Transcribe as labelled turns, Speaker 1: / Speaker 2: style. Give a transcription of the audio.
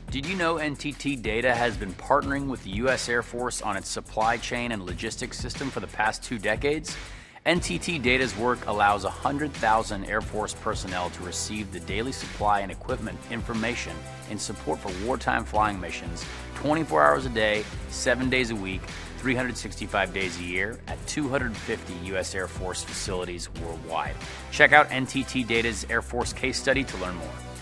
Speaker 1: Did you know NTT Data has been partnering with the U.S. Air Force on its supply chain and logistics system for the past 2 decades? NTT Data's work allows 100,000 Air Force personnel to receive the daily supply and equipment information in support for wartime flying missions 24 hours a day, 7 days a week, 365 days a year at 250 U.S. Air Force facilities worldwide. Check out NTT Data's Air Force case study to learn more.